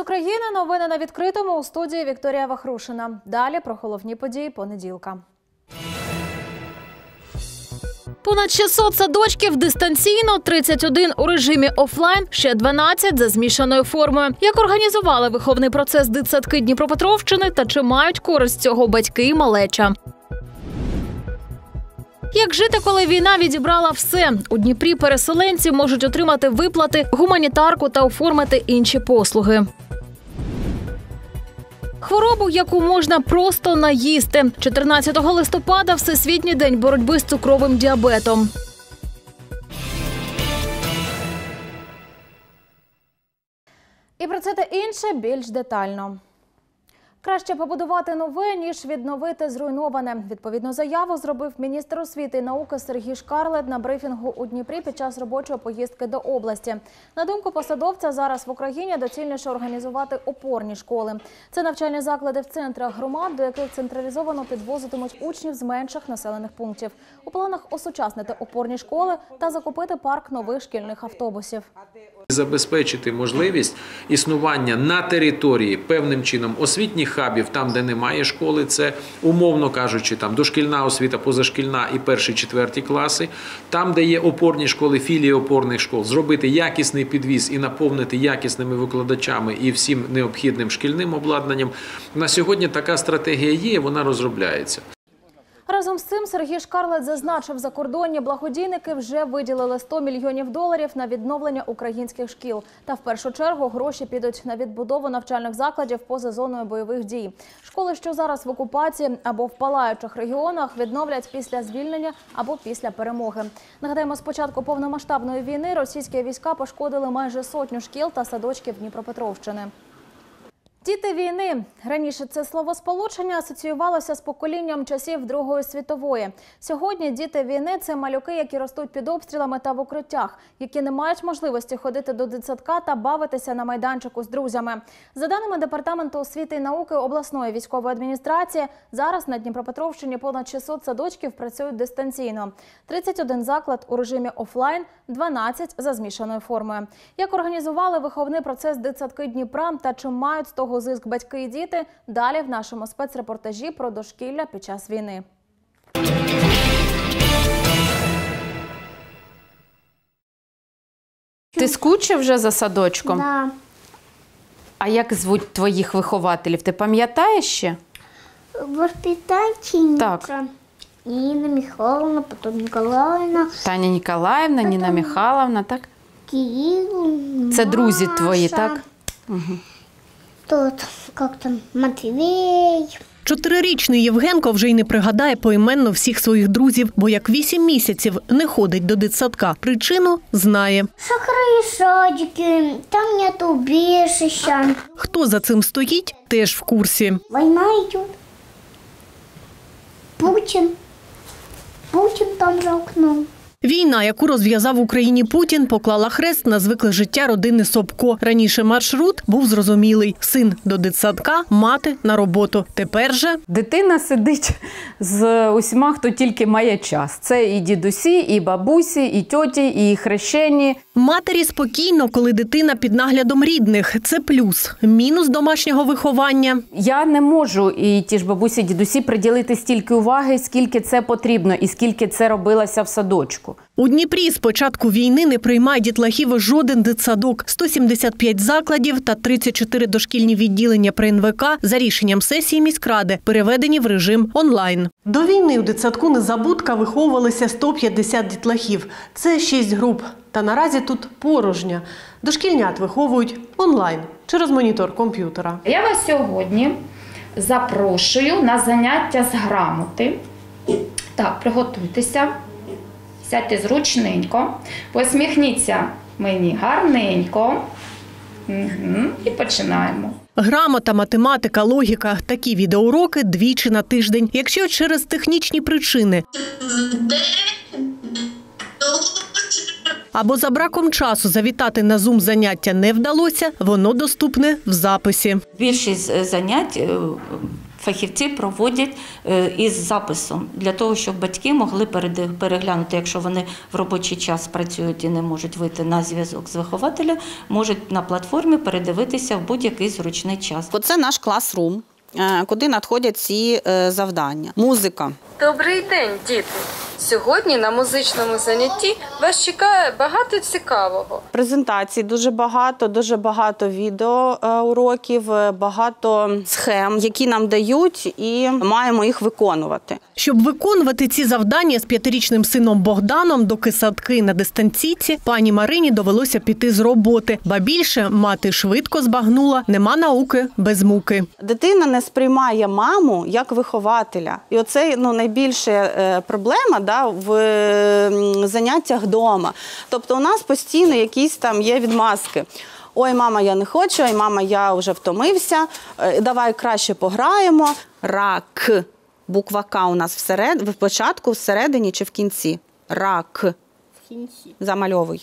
України, новини на відкритому, у студії Вікторія Вахрушина. Далі про головні події понеділка. Понад 600 садочків дистанційно, 31 у режимі офлайн, ще 12 за змішаною формою. Як організували виховний процес дитсадки Дніпропетровщини та чи мають користь з цього батьки і малеча? Як жити, коли війна відібрала все? У Дніпрі переселенці можуть отримати виплати, гуманітарку та оформити інші послуги. Хворобу, яку можна просто наїсти. 14 листопада – Всесвітній день боротьби з цукровим діабетом. І про це та інше більш детально. Краще побудувати нове, ніж відновити зруйноване. Відповідну заяву зробив міністр освіти і науки Сергій Шкарлет на брифінгу у Дніпрі під час робочої поїздки до області. На думку посадовця, зараз в Україні доцільніше організувати опорні школи. Це навчальні заклади в центрах громад, до яких централізовано підвозитимуть учнів з менших населених пунктів. У планах осучаснити опорні школи та закупити парк нових шкільних автобусів. Забезпечити можливість існування на території певним чином освітніх хабів, там, де немає школи, це, умовно кажучи, там дошкільна освіта, позашкільна і перші-четверті класи, там, де є опорні школи, філії опорних школ, зробити якісний підвіз і наповнити якісними викладачами і всім необхідним шкільним обладнанням. На сьогодні така стратегія є, вона розробляється. Разом з цим Сергій Шкарлет зазначив, закордонні благодійники вже виділили $100 мільйонів на відновлення українських шкіл. Та в першу чергу гроші підуть на відбудову навчальних закладів поза зоною бойових дій. Школи, що зараз в окупації або в палаючих регіонах, відновлять після звільнення або після перемоги. Нагадаємо, з початку повномасштабної війни російські війська пошкодили майже 100 шкіл та садочків Дніпропетровщини. Діти війни. Раніше це словосполучення асоціювалося з поколінням часів Другої світової. Сьогодні діти війни – це малюки, які ростуть під обстрілами та в укриттях, які не мають можливості ходити до дитсадка та бавитися на майданчику з друзями. За даними Департаменту освіти і науки обласної військової адміністрації, зараз на Дніпропетровщині понад 600 садочків працюють дистанційно. 31 заклад у режимі офлайн, 12 за змішаною формою. Як організували виховний процес дитсадки Дніпра та чим мають з того зиск батьки і діти, далі в нашому спецрепортажі про дошкілля під час війни. Ти скучив вже за садочком? Да. А як звуть твоїх вихователів? Ти пам'ятаєш ще? Воспитательница. Так. Нина Михайловна, потом Николаевна. Таня Ніколаївна, Ніна Михайловна, так? Кирилл, Це друзі Маша. твої, так? Тут, как там, Матвей. 4-річний Євгенко вже й не пригадає поіменно всіх своїх друзів, бо як 8 місяців не ходить до дитсадка. Причину знає. Шахры садики, там нет убежища. Хто за цим стоїть, теж в курсі. Война идет. Путин там за окном. Війна, яку розв'язав в Україні Путін, поклала хрест на звикле життя родини Собко. Раніше маршрут був зрозумілий. Син до дитсадка, мати на роботу. Тепер же... Дитина сидить з усіма, хто тільки має час. Це і дідусі, і бабусі, і тьоті, і хрещені. Матері спокійно, коли дитина під наглядом рідних. Це плюс. Мінус домашнього виховання. Я не можу, і ті ж бабусі, дідусі, приділити стільки уваги, скільки це потрібно, і скільки це робилося в садочку. У Дніпрі з початку війни не приймає дітлахів жоден дитсадок. 175 закладів та 34 дошкільні відділення при НВК за рішенням сесії міськради переведені в режим онлайн. До війни у дитсадку «Незабудка» виховувалися 150 дітлахів. Це 6 груп. Та наразі тут порожня. Дошкільнят виховують онлайн через монітор комп'ютера. Я вас сьогодні запрошую на заняття з грамоти. Так, приготуйтеся. Сядьте зручненько, посміхніться мені гарненько. І починаємо. Грамота, математика, логіка – такі відеоуроки двічі на тиждень. Якщо через технічні причини або за браком часу завітати на Zoom-заняття не вдалося, воно доступне в записі. Більшість занять фахівці проводять із записом, для того, щоб батьки могли переглянути, якщо вони в робочий час працюють і не можуть вийти на зв'язок з вихователем, можуть на платформі передивитися в будь-який зручний час. Оце наш класрум, куди надходять ці завдання. Музика. Добрий день, діти! Сьогодні на музичному занятті вас чекає багато цікавого. Презентацій дуже багато відеоуроків, багато схем, які нам дають, і маємо їх виконувати. Щоб виконувати ці завдання з 5-річним сином Богданом, доки садки на дистанційці, пані Марині довелося піти з роботи. Ба більше, мати швидко збагнула, нема науки без муки. Дитина не сприймає маму як вихователя. І оце найбільша проблема в заняттях вдома. Тобто у нас постійно якісь там є відмазки. Ой, мама, я не хочу, ой, мама, я вже втомився, давай краще пограємо. Рак. Буква К у нас в початку, всередині чи в кінці? Рак. В кінці. Замальовуй.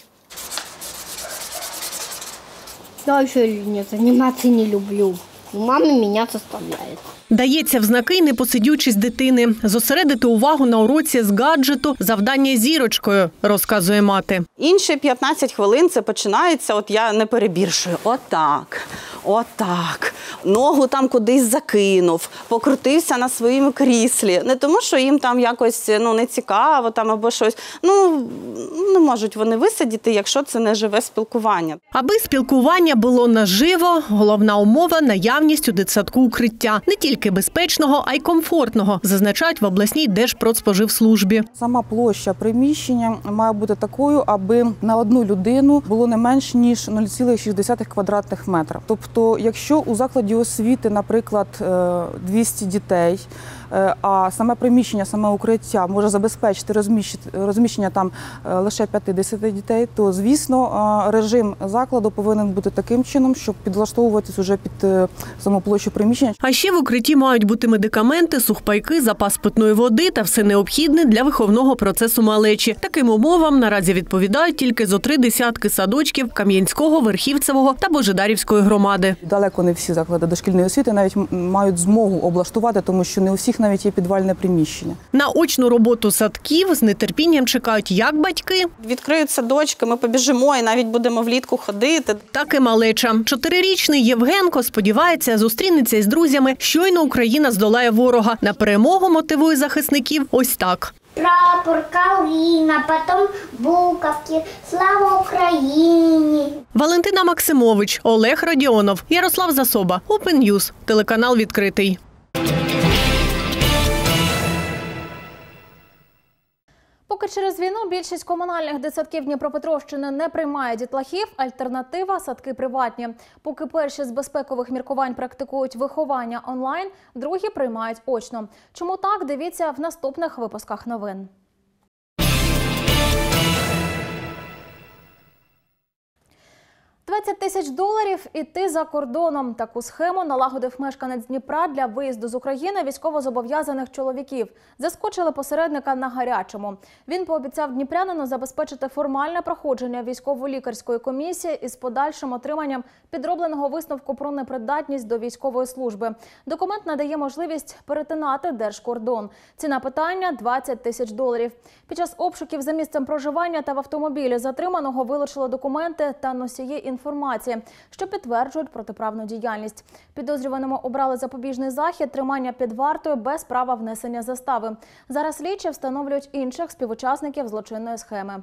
Я ще не займатися не люблю. Мама мене заставляє. Дається в знаки непосидючість дитини. Зосередити увагу на уроці з гаджету – завдання зірочкою, розказує мати. Інші 15 хвилин це починається, от я не перебільшую, отак. Ногу там кудись закинув, покрутився на своєму кріслі. Не тому, що їм там якось не цікаво там, або щось. Не можуть вони висидіти, якщо це не живе спілкування. Аби спілкування було наживо, головна умова – наявність у дитсадку укриття. Не тільки безпечного, а й комфортного, зазначають в обласній Держпродспоживслужбі. Сама площа приміщення має бути такою, аби на одну людину було не менш ніж 0,6 квадратних метрів. Тобто, якщо у закладі освіти, наприклад, 200 дітей, а саме приміщення, саме укриття може забезпечити розміщення там лише 50 дітей, то, звісно, режим закладу повинен бути таким чином, щоб підлаштовуватись уже під саму площу приміщення. А ще в укритті мають бути медикаменти, сухпайки, запас питної води та все необхідне для виховного процесу малечі. Таким умовам наразі відповідають тільки зо 3 десятки садочків Кам'янського, Верхівцевого та Божедарівської громади. Далеко не всі заклади дошкільної освіти навіть мають змогу облаштувати, тому що не у всіх навіть є підвальне приміщення. На очну роботу садків з нетерпінням чекають як батьки. Відкриють садочки, ми побіжимо і навіть будемо влітку ходити. Так і малеча. 4-річний Євгенко сподівається, зустрінеться із друзями. Щойно Україна здолає ворога. На перемогу мотивує захисників ось так. Прапор, калина, потім буковки. Слава Україні! Валентина Максимович, Олег Радіонов, Ярослав Засоба, Open News, телеканал «Відкритий». Поки через війну більшість комунальних дитсадків Дніпропетровщини не приймає дітлахів, альтернатива – садки приватні. Поки перші з безпекових міркувань практикують виховання онлайн, другі приймають очно. Чому так, дивіться в наступних випусках новин. $20 тисяч і ти за кордоном. Таку схему налагодив мешканець Дніпра для виїзду з України військовозобов'язаних чоловіків. Заскочили посередника на гарячому. Він пообіцяв дніпрянину забезпечити формальне проходження військово-лікарської комісії із подальшим отриманням підробленого висновку про непридатність до військової служби. Документ надає можливість перетинати держкордон. Ціна питання – $20 тисяч. Під час обшуків за місцем проживання та в автомобілі затриманого вилучили документи та носії інформації, що підтверджують протиправну діяльність. Підозрюваному обрали запобіжний захід – тримання під вартою без права внесення застави. Зараз слідчі встановлюють інших співучасників злочинної схеми.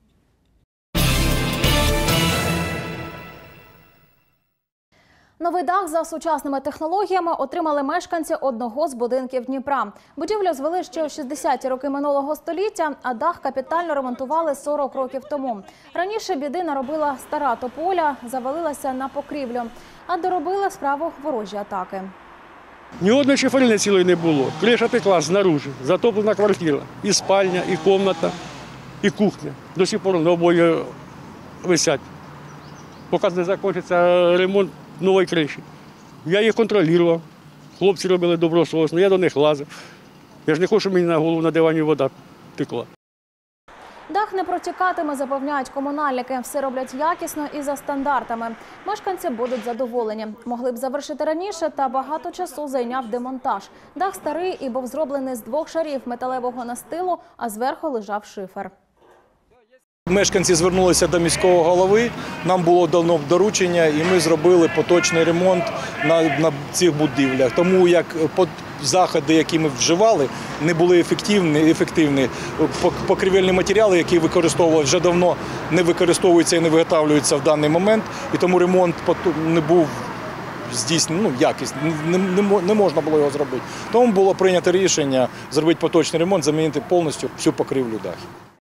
Новий дах за сучасними технологіями отримали мешканці одного з будинків Дніпра. Будівлю звели ще у 60-ті роки минулого століття, а дах капітально ремонтували 40 років тому. Раніше біди наробила стара тополя, завалилася на покрівлю, а доробили справу ворожі атаки. Ні одної шиферини цілої не було. Криша текла знаружи, затоплена квартира. І спальня, і кімната, і кухня. До сих пор на обоє висять. Поки не закінчиться ремонт нової криші. Я їх контролював. Хлопці робили добросовісно, я до них лазив. Я ж не хочу, щоб мені на голову на дивані вода текла. Дах не протікатиме, запевняють комунальники. Все роблять якісно і за стандартами. Мешканці будуть задоволені. Могли б завершити раніше, та багато часу зайняв демонтаж. Дах старий і був зроблений з 2 шарів металевого настилу, а зверху лежав шифер. Мешканці звернулися до міського голови, нам було дано доручення і ми зробили поточний ремонт на цих будівлях. Тому як заходи, які ми вживали, не були ефективні. Покрівельні матеріали, які використовували, вже давно не використовуються і не виготовлюються в даний момент. І тому ремонт не був здійснений, якісний, не можна було його зробити. Тому було прийнято рішення зробити поточний ремонт, замінити повністю всю покрівлю дахів.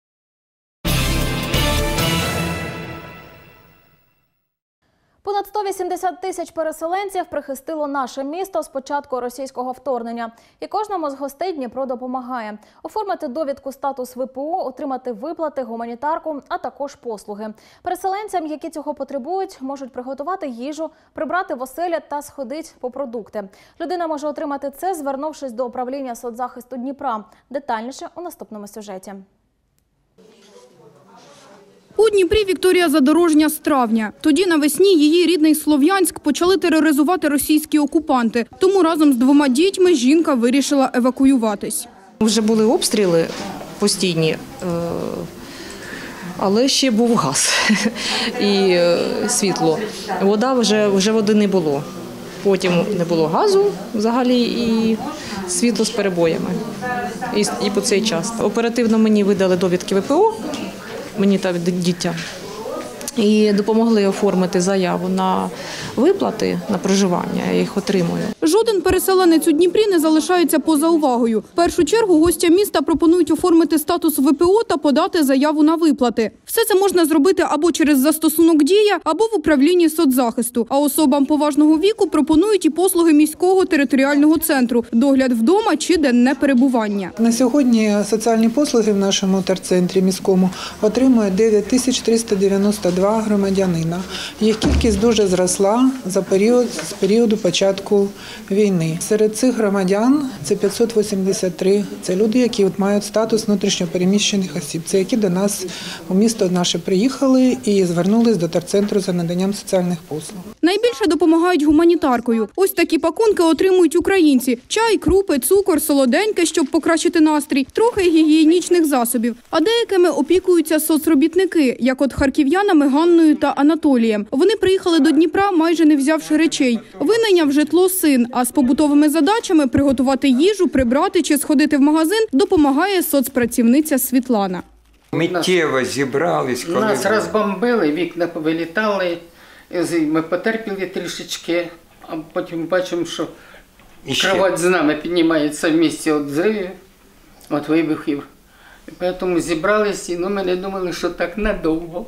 Понад 180 тисяч переселенців прихистило наше місто з початку російського вторгнення. І кожному з гостей Дніпро допомагає. Оформити довідку статус ВПО, отримати виплати, гуманітарку, а також послуги. Переселенцям, які цього потребують, можуть приготувати їжу, прибрати в оселі та сходити по продукти. Людина може отримати це, звернувшись до управління соцзахисту Дніпра. Детальніше у наступному сюжеті. У Дніпрі Вікторія Задорожня з травня. Тоді навесні її рідний Слов'янськ почали тероризувати російські окупанти. Тому разом з 2 дітьми жінка вирішила евакуюватись. Вже були обстріли постійні, але ще був газ і світло. Вже води не було. Потім не було газу взагалі і світло з перебоями. І по цей час. Оперативно мені видали довідки ВПО. Мені та дитя, і допомогли оформити заяву на виплати, на проживання, я їх отримую. Жоден переселенець у Дніпрі не залишається поза увагою. В першу чергу гостям міста пропонують оформити статус ВПО та подати заяву на виплати. Все це можна зробити або через застосунок «Дія», або в управлінні соцзахисту. А особам поважного віку пропонують і послуги міського територіального центру – догляд вдома чи денне перебування. На сьогодні соціальні послуги в нашому терцентрі міському отримує 9392 громадянина. Їх кількість дуже зросла з періоду початку війни. Серед цих громадян це 583. Це люди, які мають статус внутрішньопереміщених осіб. Це які до нас у місто наше приїхали і звернулись до терцентру за наданням соціальних послуг. Найбільше допомагають гуманітаркою. Ось такі пакунки отримують українці. Чай, крупи, цукор, солоденьке, щоб покращити настрій, трохи гігієнічних засобів. А деякими опікуються соцробітники, як от харків'янами Ганною та Анатолієм. Вони приїхали до Дніпра, майже не взявши речей. Винайняв житло син, а з побутовими задачами – приготувати їжу, прибрати чи сходити в магазин – допомагає соцпрацівниця Світлана. Миттєво зібрались. Коли нас розбомбили, вікна повилітали, ми потерпіли трішечки, а потім бачимо, що кровать з нами піднімається в місці від взривів, від вибухів. І тому зібрались, і ми не думали, що так надовго.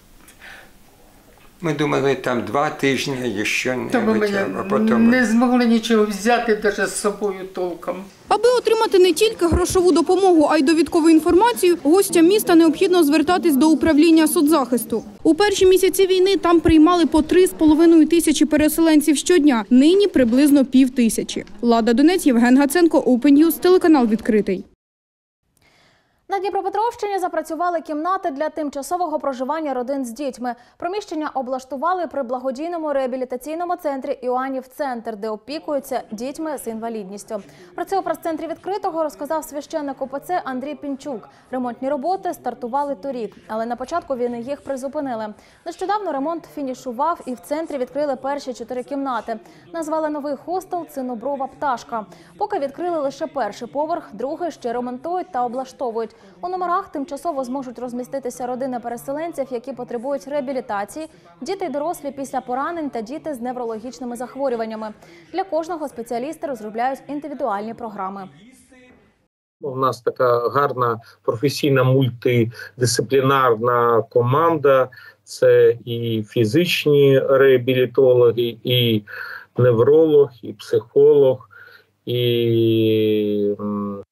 Ми думали, там 2 тижні, якщо не потім... не змогли нічого взяти навіть з собою толком. Аби отримати не тільки грошову допомогу, а й довідкову інформацію, гостям міста необхідно звертатись до управління соцзахисту. У перші місяці війни там приймали по 3,5 тисячі переселенців щодня, нині приблизно 5000. Лада Донець, Євген Гаценко, Open News, телеканал «Відкритий». На Дніпропетровщині запрацювали кімнати для тимчасового проживання родин з дітьми. Приміщення облаштували при благодійному реабілітаційному центрі «Іоаннів-центр», де опікуються дітьми з інвалідністю. Про це у прес-центрі «Відкритого» розказав священник УПЦ Андрій Пінчук. Ремонтні роботи стартували торік, але на початку війни їх призупинили. Нещодавно ремонт фінішував і в центрі відкрили перші 4 кімнати. Назвали новий хостел «Циноброва пташка». Поки відкрили лише перший поверх, другий ще ремонтують та облаштовують. У номерах тимчасово зможуть розміститися родини переселенців, які потребують реабілітації, діти й дорослі після поранень та діти з неврологічними захворюваннями. Для кожного спеціалісти розробляють індивідуальні програми. У нас така гарна професійна мультидисциплінарна команда. Це і фізичні реабілітологи, і невролог, і психолог, і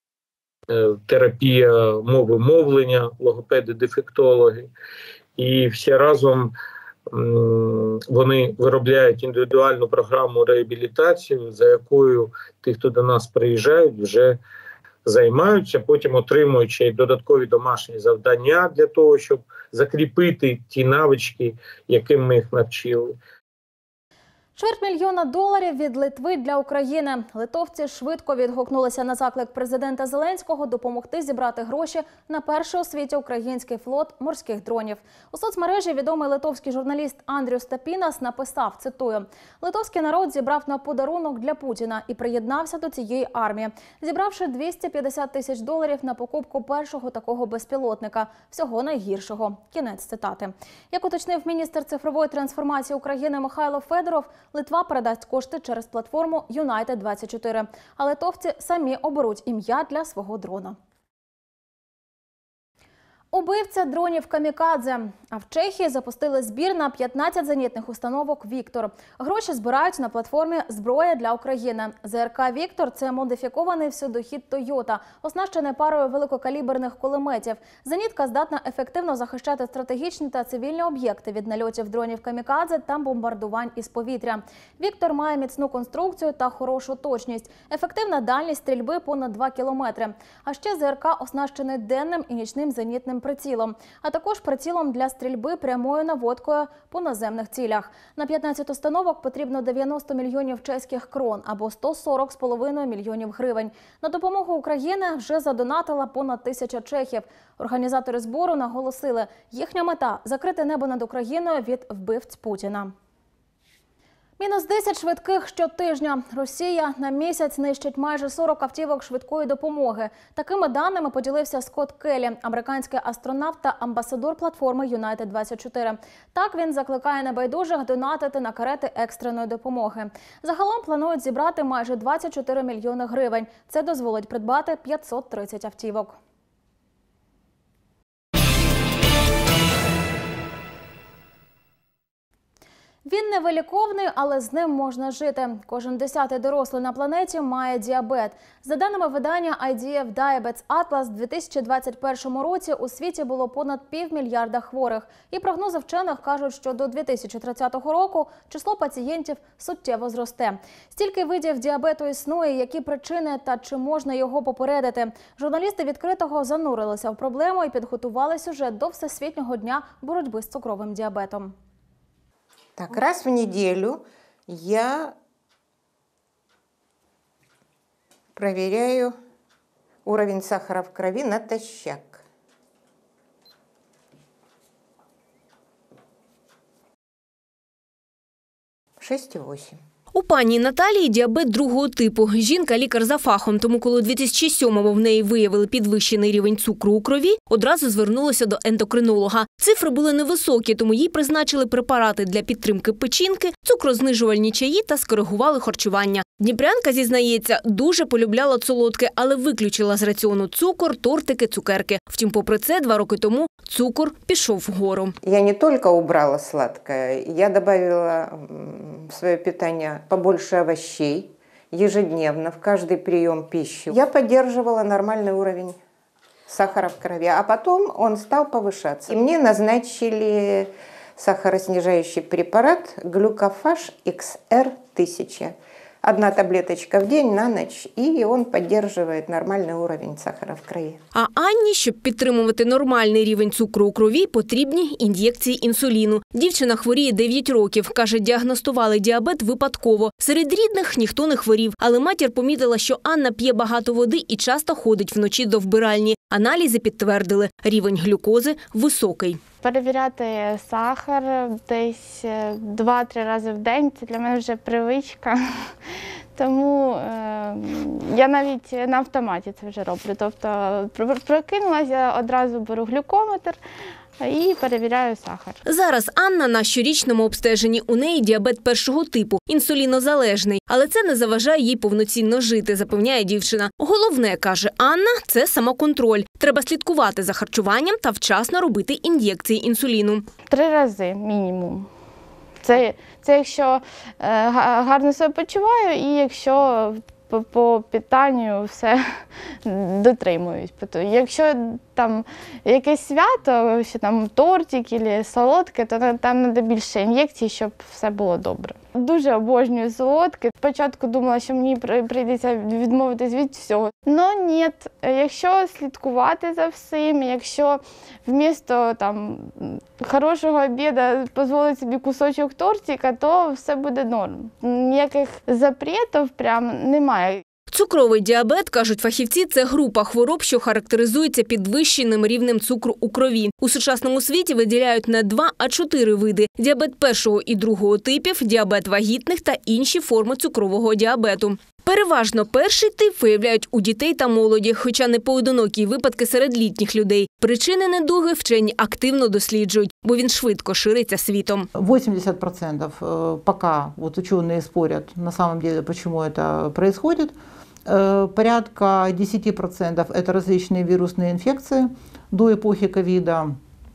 терапія мови мовлення, логопеди-дефектологи. І всі разом вони виробляють індивідуальну програму реабілітації, за якою ті, хто до нас приїжджають, вже займаються, потім отримують ще й додаткові домашні завдання для того, щоб закріпити ті навички, яким ми їх навчили. $250 000 від Литви для України. Литовці швидко відгукнулися на заклик президента Зеленського допомогти зібрати гроші на перший у світі український флот морських дронів. У соцмережі відомий литовський журналіст Андріус Тапінас написав, цитую, «Литовський народ зібрав на подарунок для Путіна і приєднався до цієї армії, зібравши $250 000 на покупку першого такого безпілотника, всього найгіршого». Кінець цитати. Як уточнив міністр цифрової трансформації України Михайло Федоров, Литва передасть кошти через платформу United24, а литовці самі оберуть ім'я для свого дрона. Убивця дронів камікадзе. А в Чехії запустили збір на 15 зенітних установок «Віктор». Гроші збирають на платформі «Зброя для України». ЗРК «Віктор» – це модифікований всюдохід «Тойота», оснащений парою великокаліберних кулеметів. Зенітка здатна ефективно захищати стратегічні та цивільні об'єкти від нальотів дронів камікадзе та бомбардувань із повітря. «Віктор» має міцну конструкцію та хорошу точність. Ефективна дальність стрільби понад 2 кілометри. А ще ЗРК оснащений денним і нічним зенітним прицілом, а також прицілом для стрільби прямою наводкою по наземних цілях. На 15 установок потрібно 90 мільйонів чеських крон або 140,5 мільйонів гривень. На допомогу Україні вже задонатила понад 1000 чехів. Організатори збору наголосили, їхня мета – закрити небо над Україною від вбивць Путіна. Мінус 10 швидких щотижня. Росія на місяць нищить майже 40 автівок швидкої допомоги. Такими даними поділився Скотт Келлі, американський астронавт та амбасадор платформи United24. Так він закликає небайдужих донатити на карети екстреної допомоги. Загалом планують зібрати майже 24 мільйони гривень. Це дозволить придбати 530 автівок. Він невиліковний, але з ним можна жити. Кожен 10-й дорослий на планеті має діабет. За даними видання IDF Diabetes Atlas, в 2021 році у світі було понад 500 мільйона хворих. І прогнози вчених кажуть, що до 2030 року число пацієнтів суттєво зросте. Стільки видів діабету існує, які причини та чи можна його попередити. Журналісти «Відкритого» занурилися в проблему і підготували сюжет до Всесвітнього дня боротьби з цукровим діабетом. Так, раз в неделю я проверяю уровень сахара в крови натощак. 6,8. У пані Наталії діабет другого типу. Жінка – лікар за фахом, тому коли у 2007-му в неї виявили підвищений рівень цукру у крові, одразу звернулася до ендокринолога. Цифри були невисокі, тому їй призначили препарати для підтримки печінки, цукрознижувальні чаї та скоригували харчування. Дніпрянка, зізнається, дуже полюбляла солодке, але виключила з раціону цукор, тортики, цукерки. Втім, попри це, 2 роки тому цукор пішов вгору. Я не тільки убрала сладкое, я добавила в своє питання побольше овощей ежедневно в каждый прием пищи. Я поддерживала нормальный уровень сахара в крови, а потом он стал повышаться. И мне назначили сахароснижающий препарат Глюкофаж XR1000. 1 таблеточка в день на ночь, і він підтримує нормальний рівень сахара в крові. А Анні, щоб підтримувати нормальний рівень цукру у крові, потрібні ін'єкції інсуліну. Дівчина хворіє 9 років. Каже, діагностували діабет випадково. Серед рідних ніхто не хворів. Але матір помітила, що Анна п'є багато води і часто ходить вночі до вбиральні. Аналізи підтвердили – рівень глюкози високий. Перевіряти сахар десь 2-3 рази в день – це для мене вже привичка. Тому я навіть на автоматі це вже роблю. Тобто прокинулася, я одразу беру глюкометр і перевіряю сахар. Зараз Анна на щорічному обстеженні. У неї діабет першого типу, інсулінозалежний. Але це не заважає їй повноцінно жити, запевняє дівчина. Головне, каже Анна, це самоконтроль. Треба слідкувати за харчуванням та вчасно робити ін'єкції інсуліну. 3 рази мінімум. Це якщо гарно себе почуваю і якщо по питанню все дотримуюсь. Якщо там якесь свято, що там тортик або солодке, то там треба більше ін'єкцій, щоб все було добре. Дуже обожнюю солодке. Спочатку думала, що мені прийдеться відмовитись від всього. Ну ні, якщо слідкувати за всім, якщо вмісто там хорошого обіду дозволити собі кусочок тортика, то все буде норм. Ніяких запретів прям немає. Цукровий діабет, кажуть фахівці, це група хвороб, що характеризується підвищеним рівнем цукру у крові. У сучасному світі виділяють не 2, а 4 види – діабет першого і другого типів, діабет вагітних та інші форми цукрового діабету. Переважно перший тип виявляють у дітей та молоді, хоча не поодинокі випадки серед літніх людей. Причини недуги вчені активно досліджують, бо він швидко шириться світом. 80% пока вот ученые спорят на самом деле, почему это происходит. Порядка 10% это различные вирусные инфекции. До эпохи ковида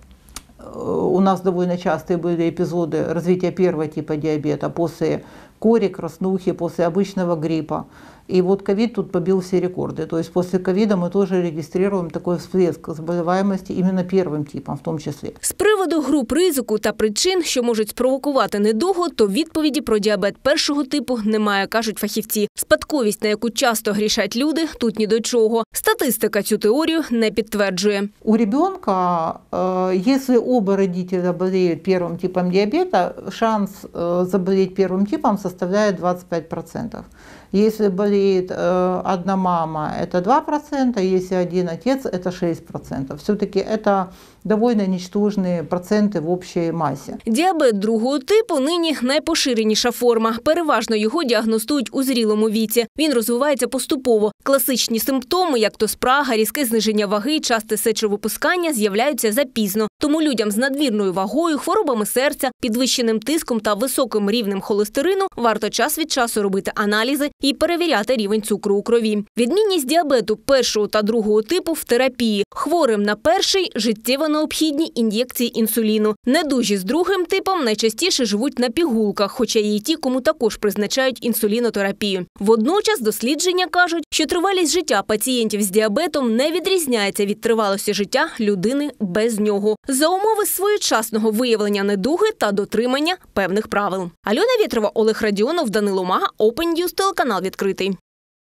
у нас довольно частые были эпизоды развития первого типа диабета после кори, краснухи, после обычного гриппа. И вот ковид тут побил все рекорды. То есть после ковида мы тоже регистрируем такой всплеск заболеваемости именно первым типом в том числе. З приводу груп ризику та причин, що можуть спровокувати недугу, то відповіді про діабет першого типу немає, кажуть фахівці. Спадковість, на яку часто грішать люди, тут ні до чого. Статистика цю теорію не підтверджує. У ребенка, если оба родителя болеют первым типом диабета, шанс заболеть первым типом составляет 25%. Если болеет одна мама, это 2%, если один отец, это 6%. Все-таки это довольно ничтожные проценты в общей масі. Діабет другого типу нині найпоширеніша форма. Переважно його діагностують у зрілому віці. Він розвивається поступово. Класичні симптоми, як то спрага, різке зниження ваги, часте сечовипускання, з'являються запізно. Тому людям з надмірною вагою, хворобами серця, підвищеним тиском та високим рівнем холестерину варто час від часу робити аналізи і перевіряти рівень цукру у крові. Відмінність діабету першого та другого типу в терапії. Хворим на перший життєво необхідні ін'єкції інсуліну. Недужі з другим типом найчастіше живуть на пігулках, хоча є й ті, кому також призначають інсулінотерапію. Водночас дослідження кажуть, що тривалість життя пацієнтів з діабетом не відрізняється від тривалості життя людини без нього. За умови своєчасного виявлення недуги та дотримання певних правил. Альона Вєтрова, Олег Радіонов, Данило Мага, Open News, телеканал «Відкритий».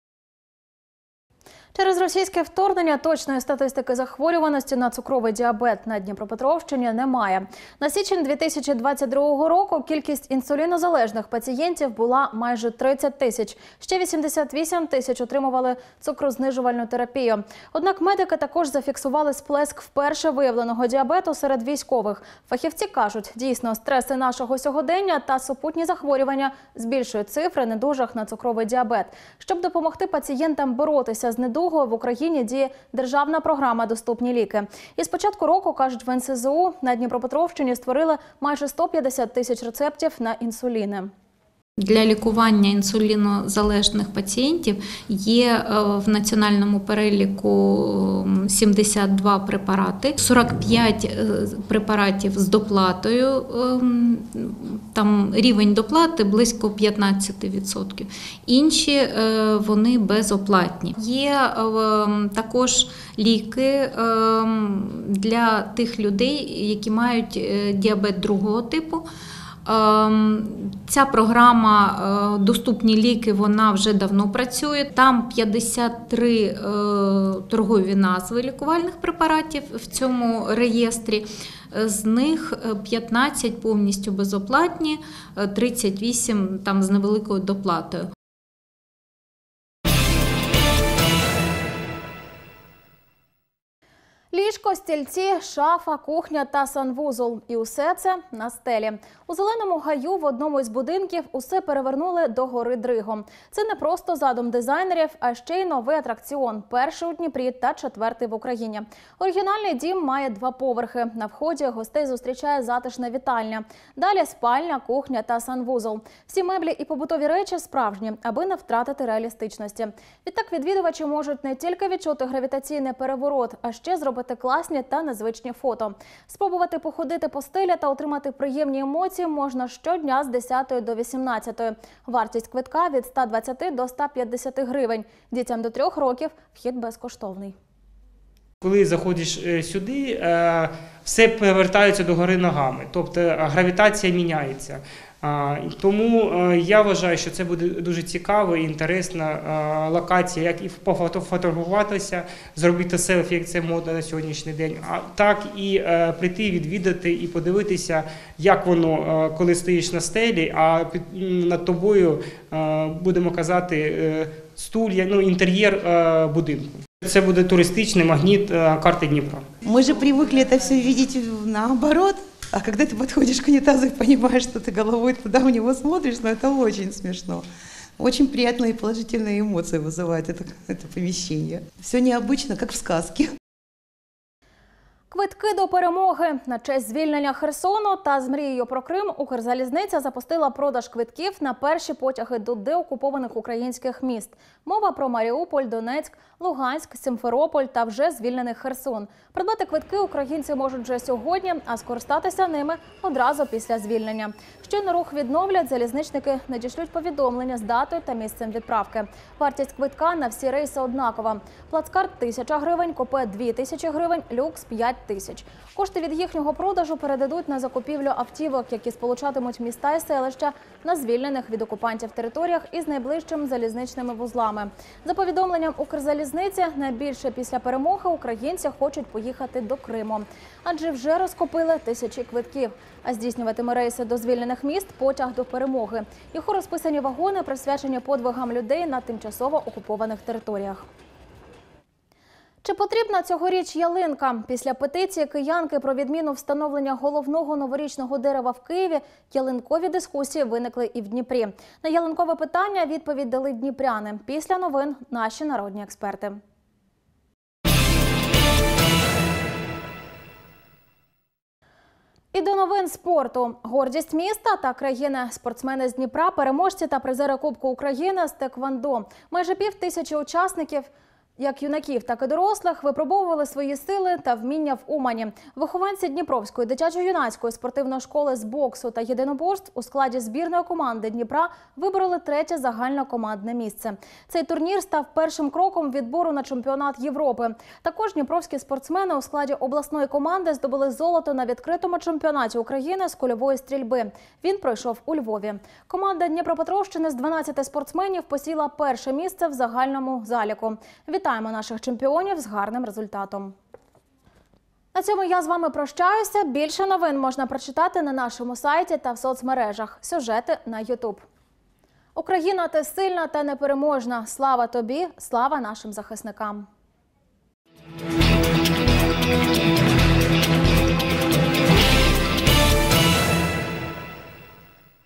Через російське вторгнення точної статистики захворюваності на цукровий діабет на Дніпропетровщині немає. На січень 2022 року кількість інсулінозалежних пацієнтів була майже 30 тисяч. Ще 88 тисяч отримували цукрознижувальну терапію. Однак медики також зафіксували сплеск вперше виявленого діабету серед військових. Фахівці кажуть, дійсно, стреси нашого сьогодення та супутні захворювання збільшують цифри недужих на цукровий діабет. Щоб допомогти пацієнтам боротися з недугою, в Україні діє державна програма «Доступні ліки». І з початку року, кажуть в НСЗУ, на Дніпропетровщині створили майже 150 тисяч рецептів на інсуліни. Для лікування інсулінозалежних пацієнтів є в національному переліку 72 препарати, 45 препаратів з доплатою, там рівень доплати близько 15%. Інші вони безоплатні. Є також ліки для тих людей, які мають діабет другого типу. Ця програма «Доступні ліки», вона вже давно працює. Там 53 торгові назви лікувальних препаратів в цьому реєстрі. З них 15 повністю безоплатні, 38 там з невеликою доплатою. Ліжко, стільці, шафа, кухня та санвузол. І усе це на стелі. У Зеленому гаю в одному із будинків усе перевернули до гори Дригом. Це не просто задум дизайнерів, а ще й новий атракціон. Перший у Дніпрі та четвертий в Україні. Оригінальний дім має 2 поверхи. На вході гостей зустрічає затишна вітальня. Далі спальня, кухня та санвузол. Всі меблі і побутові речі справжні, аби не втратити реалістичності. Відтак відвідувачі можуть не тільки відчути гравітаційний переворот, а ще зробити класні та незвичні фото. Спробувати походити по стелі та отримати приємні емоції можна щодня з 10 до 18. Вартість квитка від 120 до 150 гривень. Дітям до 3 років вхід безкоштовний. Коли заходиш сюди, все повертається догори ногами, тобто гравітація міняється. Тому я вважаю, що це буде дуже цікава і інтересна локація, як і пофотографуватися, зробити селфі, як це модно на сьогоднішній день, а так і прийти, відвідати і подивитися, як воно, коли стоїш на стелі, а над тобою, будемо казати, стулья, інтер'єр будинку. Це буде туристичний магніт карти Дніпра. Ми ж привикли це все бачити наоборот. А когда ты подходишь к унитазу и понимаешь, что ты головой туда в него смотришь, это очень смешно. Очень приятные и положительные эмоции вызывает это помещение. Все необычно, как в сказке. Квитки до перемоги. На честь звільнення Херсону та з мрією про Крим Укрзалізниця запустила продаж квитків на перші потяги до деокупованих українських міст. Мова про Маріуполь, Донецьк, Луганськ, Сімферополь та вже звільнений Херсон. Придбати квитки українці можуть вже сьогодні, а скористатися ними одразу після звільнення. Щойно рух відновлять, залізничники надішлють повідомлення з датою та місцем відправки. Вартість квитка на всі рейси однакова. Плацкарт – 1000 гривень, купе – 2000 гривень, люкс – 5000. Кошти від їхнього продажу передадуть на закупівлю автівок, які сполучатимуть міста і селища на звільнених від окупантів територіях із найближчими залізничними вузлами. За повідомленням Укрзалізниці, найбільше після перемоги українці хочуть поїхати до Криму. Адже вже розкупили тисячі квитків. А здійснюватиме рейси до звільнених міст потяг до перемоги. Його розписані вагони присвячені подвигам людей на тимчасово окупованих територіях. Чи потрібна цьогоріч ялинка? Після петиції киянки про відміну встановлення головного новорічного дерева в Києві ялинкові дискусії виникли і в Дніпрі. На ялинкове питання відповідь дали дніпряни. Після новин – наші народні експерти. І до новин спорту. Гордість міста та країни. Спортсмени з Дніпра, переможці та призери Кубку України з теквондо. Майже 5000 учасників, як юнаків, так і дорослих, випробовували свої сили та вміння в Умані. Вихованці Дніпровської дитячо-юнацької спортивної школи з боксу та єдиноборств у складі збірної команди Дніпра вибороли 3-є загальнокомандне місце. Цей турнір став першим кроком відбору на чемпіонат Європи. Також дніпровські спортсмени у складі обласної команди здобули золото на відкритому чемпіонаті України з кульової стрільби. Він пройшов у Львові. Команда Дніпропетровщини з 12 спортсменів посіла перше місце в загальному заліку. Вітаємо наших чемпіонів з гарним результатом. На цьому я з вами прощаюся. Більше новин можна прочитати на нашому сайті та в соцмережах. Сюжети на YouTube. Україна, ти сильна та непереможна. Слава тобі, слава нашим захисникам.